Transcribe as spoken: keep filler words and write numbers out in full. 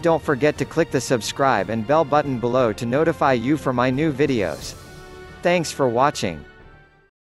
don't forget to click the subscribe and bell button below to notify you for my new videos. Thanks for watching.